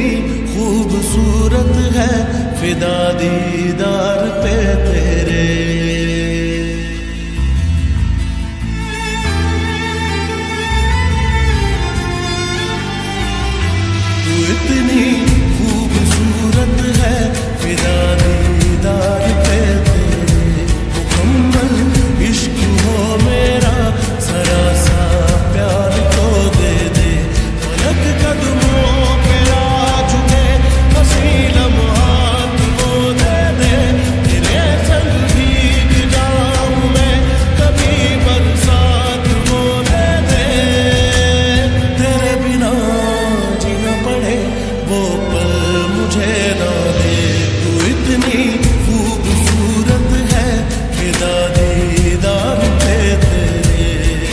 खूबसूरत है फिदा दीदार पे तेरे। तू इतनी खूबसूरत है फिदा दीदार पे तेरे। मुकम्मल इश्क हो मेरा जरा सा प्यार तो दे दे। पलक कदमों पे आ चुके हंसी लम्हात वो दे दे। तेरे संग भीग जाऊं मैं कभी बरसात वो दे दे। तेरे बिना जीना पड़े वो पल मुझे ना दे। तू इतनी खूबसूरत है फिदा दीदार पे तेरे।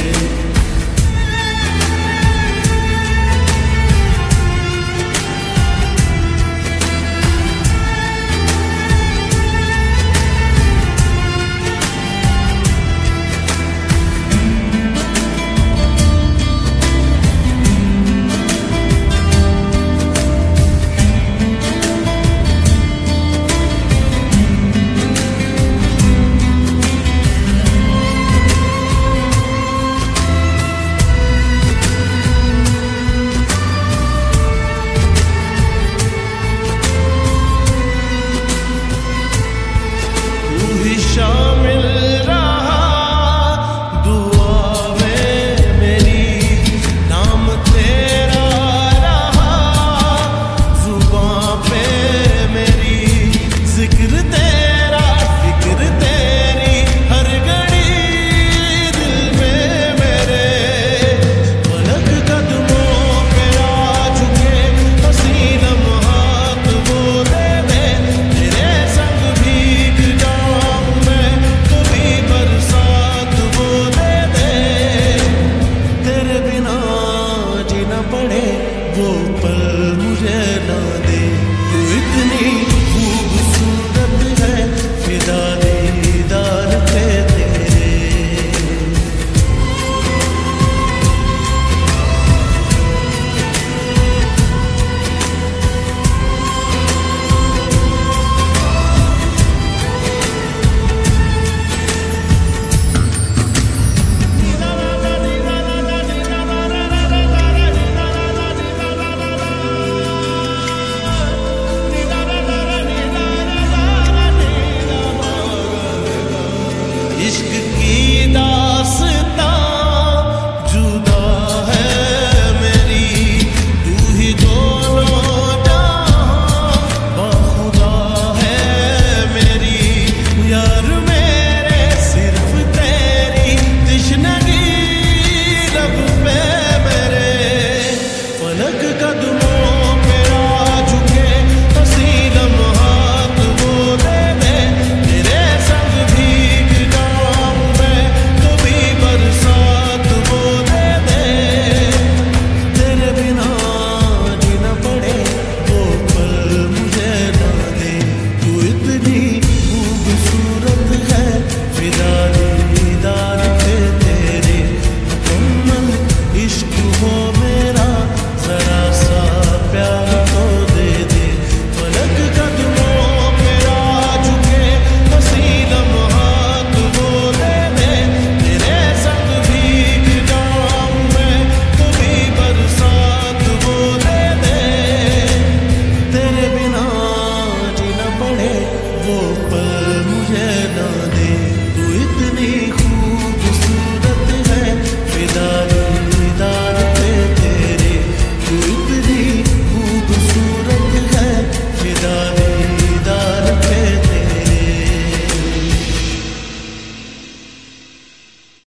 शामिल रहा दुआ में मेरी, नाम तेरा रहा जुबां पे मेरी। जिक्र तेरा फिक्र तेरी हर घड़ी दिल में मेरे। पलक कदमों पे आ चुके हंसी लम्हात वो दे दे। तेरे संग भीग जाऊं मैं कभी बरसात वो दे दे। तेरे बिना जीना पड़े वो पल मुझे